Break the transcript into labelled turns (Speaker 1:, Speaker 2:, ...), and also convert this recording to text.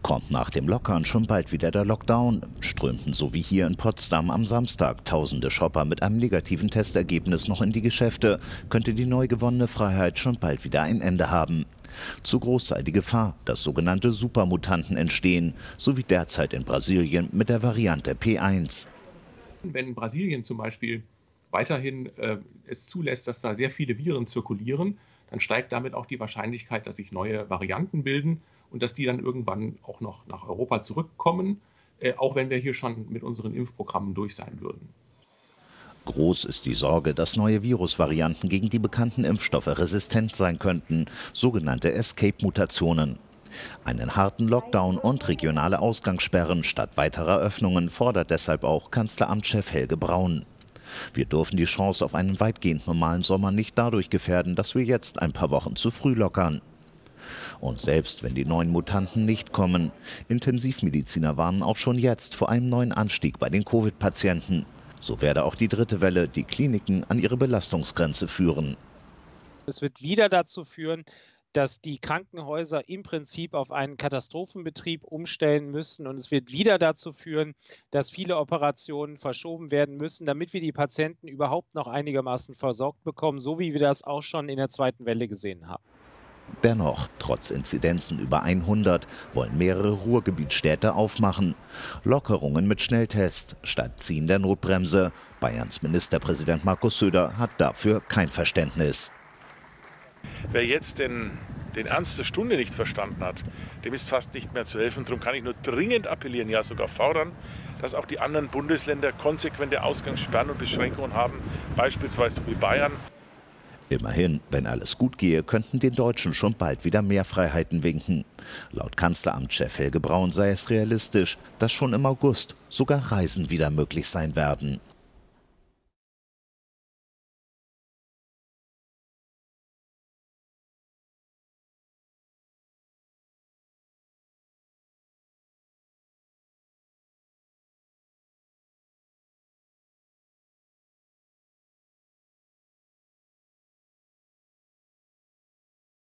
Speaker 1: Kommt nach dem Lockern schon bald wieder der Lockdown? Strömten so wie hier in Potsdam am Samstag tausende Shopper mit einem negativen Testergebnis noch in die Geschäfte, könnte die neu gewonnene Freiheit schon bald wieder ein Ende haben. Zu groß sei die Gefahr, dass sogenannte Supermutanten entstehen, so wie derzeit in Brasilien mit der Variante P1.
Speaker 2: Wenn Brasilien zum Beispiel weiterhin es zulässt, dass da sehr viele Viren zirkulieren, dann steigt damit auch die Wahrscheinlichkeit, dass sich neue Varianten bilden und dass die dann irgendwann auch noch nach Europa zurückkommen, auch wenn wir hier schon mit unseren Impfprogrammen durch sein würden.
Speaker 1: Groß ist die Sorge, dass neue Virusvarianten gegen die bekannten Impfstoffe resistent sein könnten, sogenannte Escape-Mutationen. Einen harten Lockdown und regionale Ausgangssperren statt weiterer Öffnungen fordert deshalb auch Kanzleramtschef Helge Braun. Wir dürfen die Chance auf einen weitgehend normalen Sommer nicht dadurch gefährden, dass wir jetzt ein paar Wochen zu früh lockern. Und selbst wenn die neuen Mutanten nicht kommen, Intensivmediziner warnen auch schon jetzt vor einem neuen Anstieg bei den Covid-Patienten. So werde auch die dritte Welle die Kliniken an ihre Belastungsgrenze führen.
Speaker 3: Es wird wieder dazu führen, dass die Krankenhäuser im Prinzip auf einen Katastrophenbetrieb umstellen müssen. Und es wird wieder dazu führen, dass viele Operationen verschoben werden müssen, damit wir die Patienten überhaupt noch einigermaßen versorgt bekommen, so wie wir das auch schon in der zweiten Welle gesehen haben.
Speaker 1: Dennoch, trotz Inzidenzen über 100, wollen mehrere Ruhrgebietsstädte aufmachen. Lockerungen mit Schnelltests statt Ziehen der Notbremse. Bayerns Ministerpräsident Markus Söder hat dafür kein Verständnis.
Speaker 4: Wer jetzt den Ernst der Stunde nicht verstanden hat, dem ist fast nicht mehr zu helfen. Darum kann ich nur dringend appellieren, ja sogar fordern, dass auch die anderen Bundesländer konsequente Ausgangssperren und Beschränkungen haben, beispielsweise wie Bayern.
Speaker 1: Immerhin, wenn alles gut gehe, könnten den Deutschen schon bald wieder mehr Freiheiten winken. Laut Kanzleramtschef Helge Braun sei es realistisch, dass schon im August sogar Reisen wieder möglich sein werden.